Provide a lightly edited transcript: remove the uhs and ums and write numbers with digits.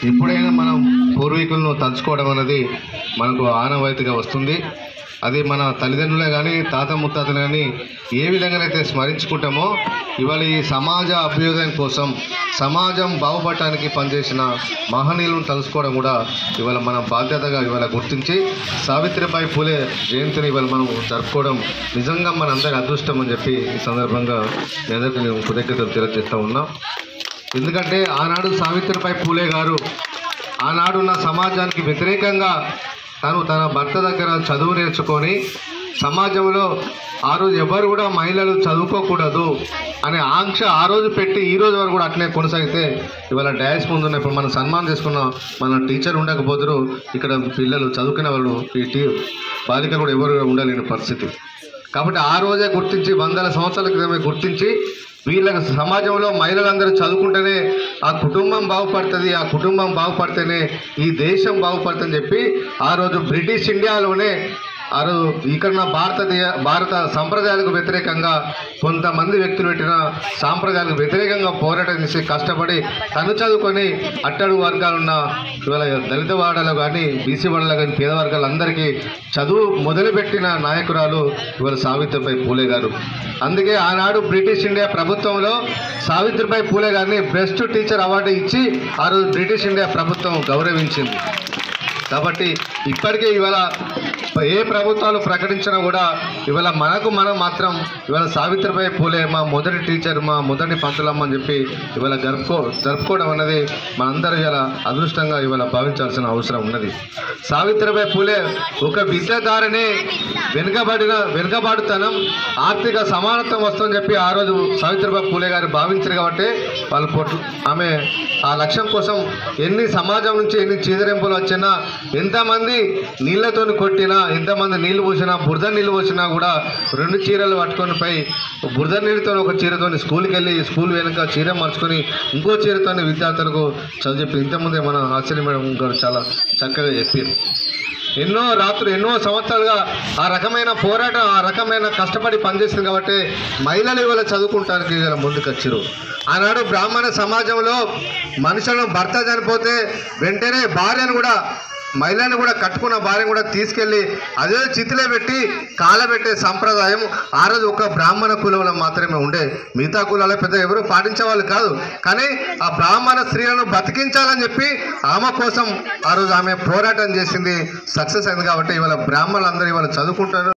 ఎప్పుడైనా మనం పూర్వీకులను తలుచుకోవడం అనేది మనకు ఆనవాయితీగా వస్తుంది. అది మన తల్లిదండ్రులే కానీ తాత ముత్తాతలు కానీ ఏ విధంగానైతే స్మరించుకుంటామో ఇవాళ ఈ సమాజ అభ్యుదయం కోసం సమాజం బాగుపడటానికి పనిచేసిన మహనీయులను తలుసుకోవడం కూడా ఇవాళ మన బాధ్యతగా ఇవాళ గుర్తించి సావిత్రిబాయి పూలే జయంతిని ఇవాళ మనం జరుపుకోవడం నిజంగా మన అందరి అదృష్టం అని చెప్పి ఈ సందర్భంగా మీ అందరికీ నేను కృతజ్ఞతలు తెలియజేస్తూ ఉన్నాం. ఎందుకంటే ఆనాడు సావిత్రిబాయి పూలే గారు ఆనాడున్న సమాజానికి వ్యతిరేకంగా తన భర్త దగ్గర చదువు నేర్చుకొని సమాజంలో ఆ రోజు ఎవరు కూడా మహిళలు చదువుకోకూడదు అనే ఆంక్ష ఆ రోజు పెట్టి ఈ రోజు వరకు కూడా అట్లే కొనసాగితే ఇవాళ డాష్ ముందున్న ఇప్పుడు మనం సన్మానం చేసుకున్న మన టీచర్ ఉండకపోతురు, ఇక్కడ పిల్లలు చదువుకునే వాళ్ళు బాలికలు కూడా ఎవరు ఉండలేని పరిస్థితి. కాబట్టి ఆ రోజే గుర్తించి 100 సంవత్సరాల క్రితమే గుర్తించి వీళ్ళకి సమాజంలో మహిళలందరూ చదువుకుంటేనే ఆ కుటుంబం బాగుపడుతుంది, ఆ కుటుంబం బాగుపడితేనే ఈ దేశం బాగుపడుతుందని చెప్పి ఆ రోజు బ్రిటిష్ ఇండియాలోనే ఆ రోజు ఇక్కడ భారత సంప్రదాయాలకు వ్యతిరేకంగా కొంతమంది వ్యక్తులు పెట్టిన సాంప్రదాయాలకు వ్యతిరేకంగా పోరాటం చేసి కష్టపడి తను చదువుకొని అట్టడుగు వర్గాలున్న ఇవాళ దళిత వాడలో కానీ బీసీ వాడలో కానీ పేద వర్గాలందరికీ చదువు మొదలుపెట్టిన నాయకురాలు ఇవాళ సావిత్రిబాయి పూలే గారు. అందుకే ఆనాడు బ్రిటిష్ ఇండియా ప్రభుత్వంలో సావిత్రిబాయి పూలే గారిని బెస్ట్ టీచర్ అవార్డు ఇచ్చి ఆ రోజు బ్రిటిష్ ఇండియా ప్రభుత్వం గౌరవించింది. కాబట్టి ఇప్పటికే ఇవాళ ఏ ప్రభుత్వాలు ప్రకటించినా కూడా ఇవాళ మనం మాత్రం ఇవాళ సావిత్రిబాయి పూలే మా మొదటి టీచర్, మా మొదటి పంతులమ్మ అని చెప్పి ఇవాళ జరుపుకోవడం అనేది మనందరూ ఇవాళ అదృష్టంగా ఇవాళ భావించాల్సిన అవసరం ఉన్నది. సావిత్రిబాయి పూలే ఒక విద్యాధారనే వెనుకబాటుతనం ఆర్థిక సమానత్వం వస్తుందని చెప్పి ఆ రోజు సావిత్రిబాయి పూలే గారు భావించారు. కాబట్టి ఆమె ఆ లక్ష్యం కోసం ఎన్ని సమాజం నుంచి ఎన్ని చీదరింపులు వచ్చినా, ఎంతమంది నీళ్లతో కొట్టినా, ఎంతమంది నీళ్లు పోసినా, బురద నీళ్ళు పోసినా కూడా 2 చీరలు పట్టుకొని పోయి బురద నీళ్ళతో ఒక చీరతో స్కూల్కి వెళ్ళి స్కూల్ వెనుక చీర మార్చుకొని ఇంకో చీరతో విద్యార్థులకు చదువు చెప్పి ఇంతకుముందే మన ఆశ్చర్య మేడం గారు చాలా చక్కగా చెప్పారు. ఎన్నో రాత్రులు ఎన్నో సంవత్సరాలుగా ఆ రకమైన పోరాటం ఆ రకమైన కష్టపడి పనిచేస్తుంది. కాబట్టి మహిళలు ఇవాళ చదువుకుంటానికి ఇవాళ ముందుకు వచ్చారు. ఆనాడు బ్రాహ్మణ సమాజంలో మనుషులను భర్త చనిపోతే వెంటనే భార్యను కూడా మహిళను కూడా కట్టుకున్న భార్యను కూడా తీసుకెళ్ళి అదే చితిలో పెట్టి కాలబెట్టే సంప్రదాయం ఆ రోజు ఒక బ్రాహ్మణ కులంలో మాత్రమే ఉండే. మిగతా కులాల్లో పెద్ద ఎవరు పాటించేవాళ్ళు కాదు. కానీ ఆ బ్రాహ్మణ స్త్రీలను బతికించాలని చెప్పి ఆమె కోసం ఆ రోజు ఆమె పోరాటం చేసింది, సక్సెస్ అయింది. కాబట్టి ఇవాళ బ్రాహ్మణులందరూ ఇవాళ చదువుకుంటారు.